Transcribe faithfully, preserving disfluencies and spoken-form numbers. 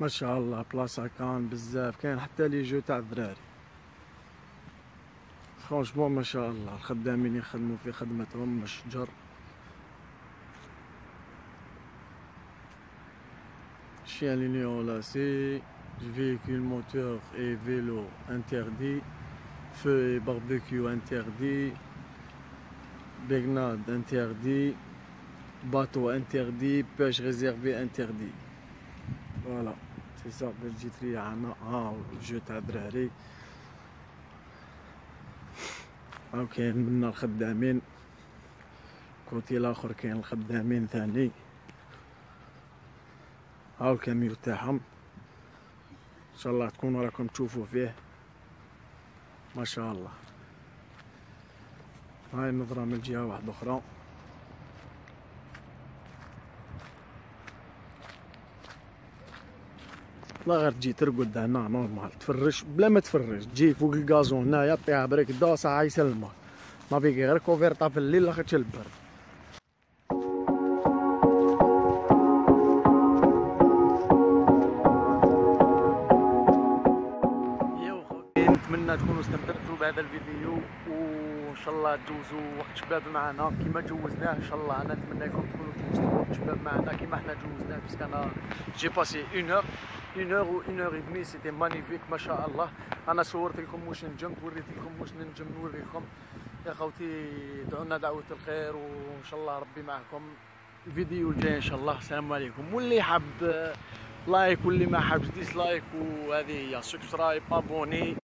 ما شاء الله بلاصة كان بزاف، كاين حتى لي جو تاع الدراري. فرونشمون ما شاء الله الخدامين يخدموا في خدمتهم الشجر. Chien lignon lacé, véhicule moteur et vélo interdit, feu et barbecue interdit, baignade interdit, bateau interdit, pêche réservée interdit. Voilà, c'est ça باش تجي تريح عنا. ها الجو تاع الدراري، هاو كاين منا الخدامين، كوتي الاخر كاين الخدامين ثاني. هاو الكاميو تاعهم ان شاء الله تكونوا راكم تشوفوا فيه ما شاء الله. هاي النظرة من جهة واحدة اخرى. لا غير تجي ترقد هنا نورمال، تفرش بلا ما تفرش، تجي فوق الكازون هنايا طيها بريك دوسة هاي يسلمك، ما فيك غير كوفيرطا في الليل لاخاطش البرد. نتمنى تكونوا استمتعتوا بهذا الفيديو، وان شاء الله تجوزوا وقت شباب معنا كيما جوزناه. ان شاء الله انا نتمنى لكم تكونوا جوزتوا وقت شباب معنا كيما حنا جوزناه، باسكو انا جي باسي اون اور اون اور و اون اور اي دمي، سيتي مانيفيك ما شاء الله. انا صورت لكم واش نجم، وريت لكم واش ننجم نوريكم. يا خوتي دعونا دعوة الخير، وان شاء الله ربي معكم. الفيديو الجاي ان شاء الله. السلام عليكم. واللي حاب لايك واللي ما حابش ديسلايك، وهذه هي سبسكرايب ابوني.